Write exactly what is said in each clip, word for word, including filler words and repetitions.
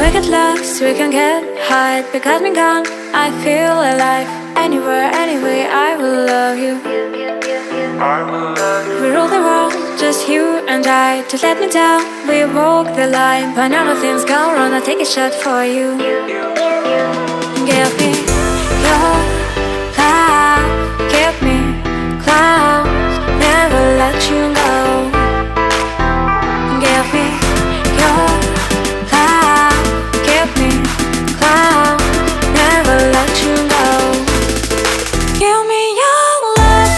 We get lost, we can get high, because me gone, I feel alive. Anywhere, anyway, I will love you. I will love you. We rule the world, just you and I. Just let me down, we walk the line. But now nothing's gone wrong, I'll take a shot for you. Give me your love, give me clouds, never let you go. Give me your love, give me clouds, never let you go. Give me your love.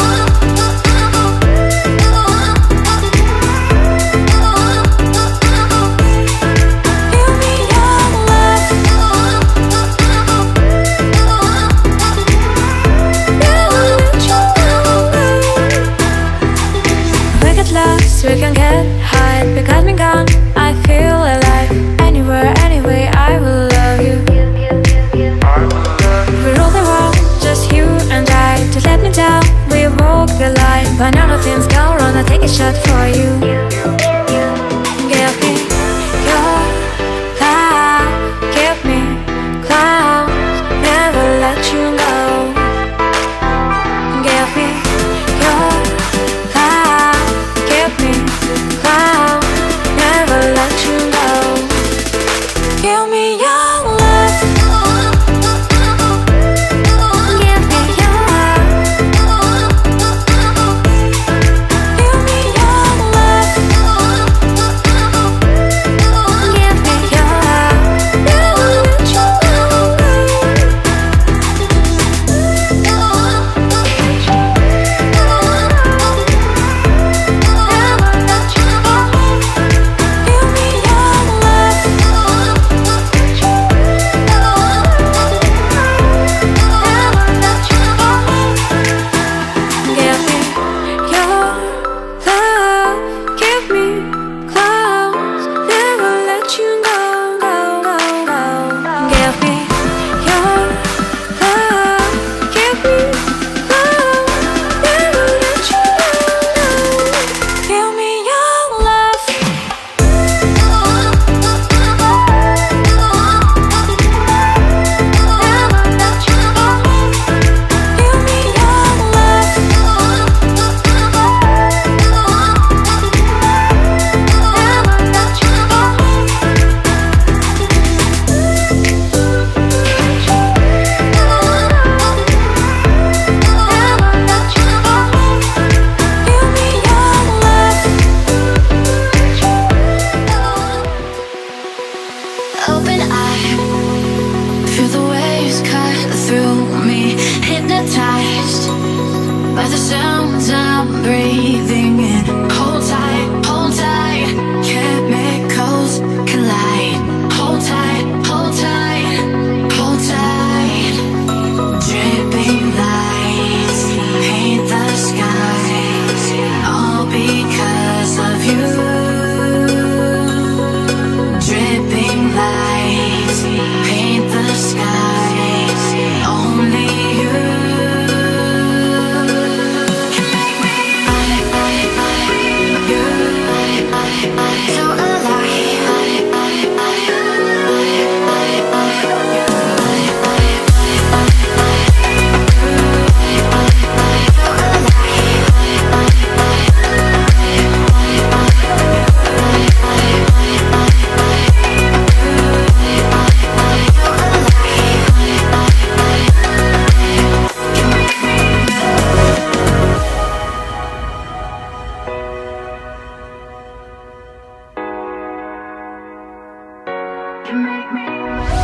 Give me your love. Never let you go. We get lost, we can get high, because me gone, I feel alive. Anywhere, anyway, I will love you. We rule the world, just you and I. Just let me down, we walk the line. But now nothing's gone wrong, I'll take a shot for you. Give me your love, give me clouds, never let you go. Give me your love, give me clouds, never let you go. Give me your love. Give me your love. Give me your love. Give me your love. Never let you go. Never let you go. Give me your love. Give me your love, give me clouds, never let you go, go, go, go. Give me your love, give me clouds, never let you go, go. Give me your love. Never let you go. Give me your love. Never let you go. Never let you go. Give me your love. Open eye, feel the waves cut through me, hypnotized by the sounds I'm breathing in. Hold tight, hold tight, chemicals collide. Hold tight, hold tight, hold tight. Dripping lights paint the skies, all because of you. Dripping lights paint the skies, only you can make me I, I, I, you, I, I, I, so alive. I, I, I, I, I, I, you, I, I, I, I, so alive. You make me